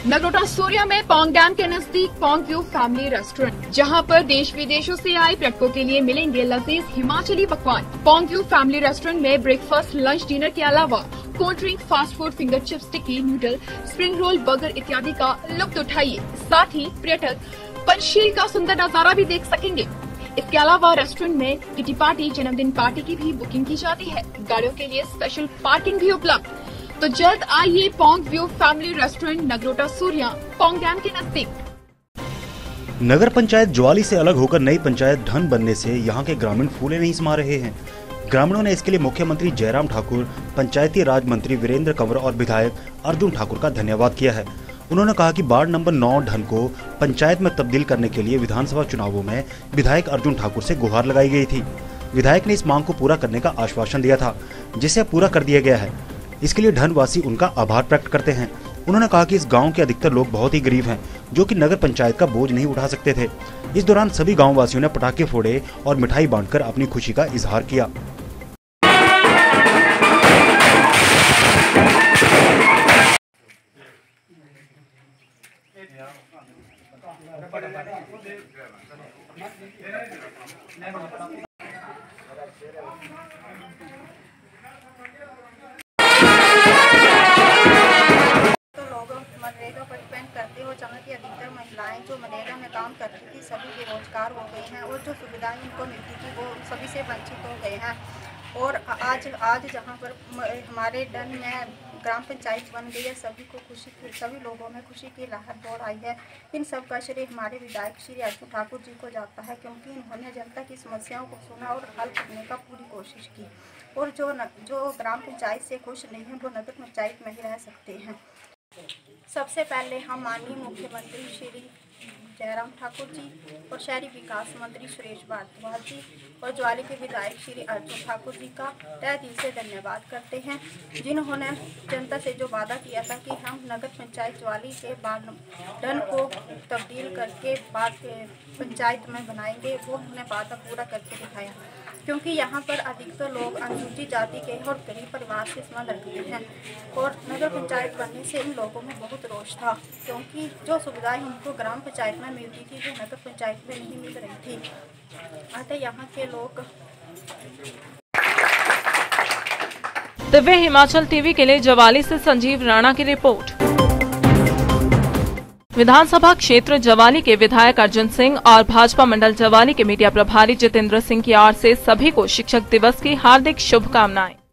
नगरोटा सूर्या में पोंग डैम के नजदीक पोंग व्यू फैमिली रेस्टोरेंट, जहां पर देश विदेशों से आए पर्यटकों के लिए मिलेंगे लजीज हिमाचली पकवान। पोंग व्यू फैमिली रेस्टोरेंट में ब्रेकफास्ट, लंच, डिनर के अलावा cold drink, fast food, finger chips, टिक्की, नूडल, स्प्रिंग रोल, बर्गर इत्यादि का लुत्फ उठाइए। साथ ही पर्यटक पंचशील का सुंदर नजारा भी देख सकेंगे। इसके अलावा रेस्टोरेंट में किटी पार्टी, जन्मदिन पार्टी की भी बुकिंग की जाती है। गाड़ियों के लिए स्पेशल पार्किंग भी उपलब्ध। तो जल्द आइए Pong view family restaurant, Nagrota Surya, Pong dam के नजदीक। नगर पंचायत ज्वाली से अलग होकर नई पंचायत ढन बनने से यहाँ के ग्रामीण फूले नहीं समा रहे हैं। ग्रामीणों ने इसके लिए मुख्यमंत्री जयराम ठाकुर, पंचायती राज मंत्री वीरेंद्र कंवर और विधायक अर्जुन ठाकुर का धन्यवाद किया है। उन्होंने कहा कि वार्ड नंबर 9 ढन को पंचायत में तब्दील करने के लिए विधानसभा चुनावों में विधायक अर्जुन ठाकुर से गुहार लगाई गई थी। विधायक ने इस मांग को पूरा करने का आश्वासन दिया था, जिसे पूरा कर दिया गया है। इसके लिए ढनवासी उनका आभार प्रकट करते हैं। उन्होंने कहा कि इस गांव के अधिकतर लोग बहुत ही गरीब हैं, जो कि नगर पंचायत का बोझ नहीं उठा सकते थे। इस दौरान सभी गाँव वासियों ने पटाखे फोड़े और मिठाई बांटकर अपनी खुशी का इजहार किया। मनरेगा पर डिपेंड करते हो, जहाँ की अधिकतर महिलाएं जो मनरेगा में काम करती थी सभी बेरोजगार हो गई हैं और जो सुविधाएं उनको मिलती थी वो सभी से वंचित हो गए हैं। और आज जहाँ पर हमारे डन में ग्राम पंचायत बन गई है, सभी लोगों में खुशी की लहर दौड़ आई है। इन सब का श्रेय हमारे विधायक श्री अर्जुन ठाकुर जी को जाता है, क्योंकि इन्होंने जनता की समस्याओं को सुना और हल करने का पूरी कोशिश की। और जो ग्राम पंचायत से खुश नहीं है वो नगर पंचायत में ही रह सकते हैं। सबसे पहले हम माननीय मुख्यमंत्री श्री जयराम ठाकुर जी और शहरी विकास मंत्री सुरेश भारद्वाज जी और ज्वाली के विधायक श्री अर्जुन ठाकुर जी का तहे दिल से धन्यवाद करते हैं, जिन्होंने जनता से जो वादा किया था कि हम नगर पंचायत ज्वाली के बाद ढन को तब्दील करके बाद पंचायत में बनाएंगे, वो उन्होंने वादा पूरा करके दिखाया। क्योंकि यहाँ पर अधिकतर लोग अनुसूचित जाति के और गरीब परिवार से संबंध रखते हैं और नगर पंचायत बनने से इन लोगों में बहुत रोष था, क्योंकि जो सुविधाएं उनको ग्राम पंचायत में मिलती थी वो नगर पंचायत में नहीं मिल रही थी। अतः यहाँ के लोग दिव्य हिमाचल टीवी के लिए ज्वाली से संजीव राणा की रिपोर्ट। विधानसभा क्षेत्र ज्वाली के विधायक अर्जुन सिंह और भाजपा मंडल ज्वाली के मीडिया प्रभारी जितेंद्र सिंह की ओर से सभी को शिक्षक दिवस की हार्दिक शुभकामनाएं।